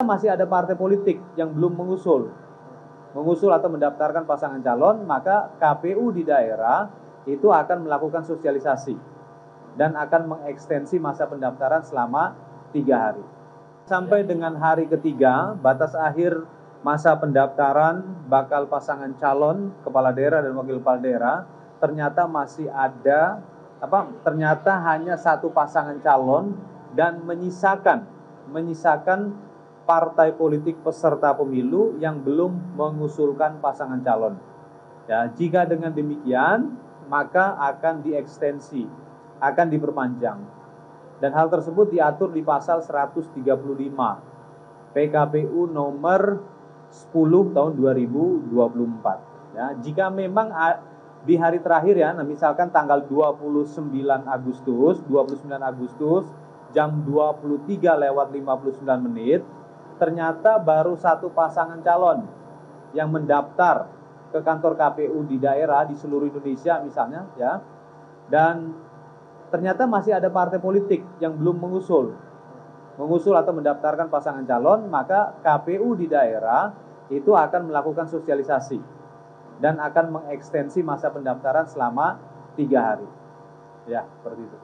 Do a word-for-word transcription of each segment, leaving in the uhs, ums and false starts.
Masih ada partai politik yang belum mengusul, mengusul atau mendaftarkan pasangan calon, maka K P U di daerah itu akan melakukan sosialisasi dan akan mengekstensi masa pendaftaran selama tiga hari. Sampai dengan hari ketiga, batas akhir masa pendaftaran bakal pasangan calon kepala daerah dan wakil kepala daerah, ternyata masih ada, apa? Ternyata hanya satu pasangan calon dan menyisakan, menyisakan partai politik peserta pemilu yang belum mengusulkan pasangan calon. Ya, jika dengan demikian, maka akan diekstensi, akan diperpanjang. Dan hal tersebut diatur di pasal seratus tiga puluh lima P K P U nomor sepuluh tahun dua ribu dua puluh empat. Ya, jika memang di hari terakhir ya, misalkan tanggal dua puluh sembilan Agustus, dua puluh sembilan Agustus jam dua puluh tiga lewat lima puluh sembilan menit, ternyata baru satu pasangan calon yang mendaftar ke kantor K P U di daerah di seluruh Indonesia misalnya ya, dan ternyata masih ada partai politik yang belum mengusul, mengusul atau mendaftarkan pasangan calon, maka K P U di daerah itu akan melakukan sosialisasi dan akan mengekstensi masa pendaftaran selama tiga hari. Ya, seperti itu.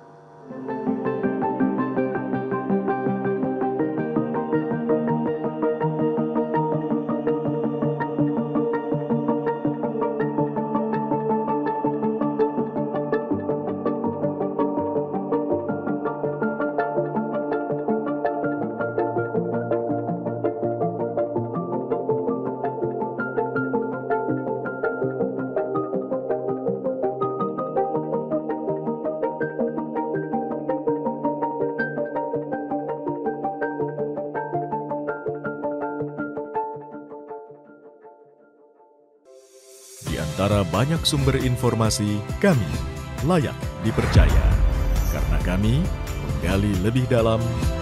Di antara banyak sumber informasi, kami layak dipercaya. Karena kami menggali lebih dalam,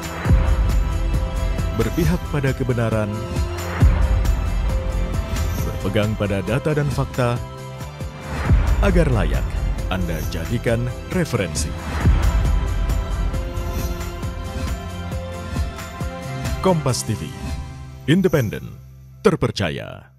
berpihak pada kebenaran, berpegang pada data dan fakta, agar layak Anda jadikan referensi. Kompas T V, independen, terpercaya.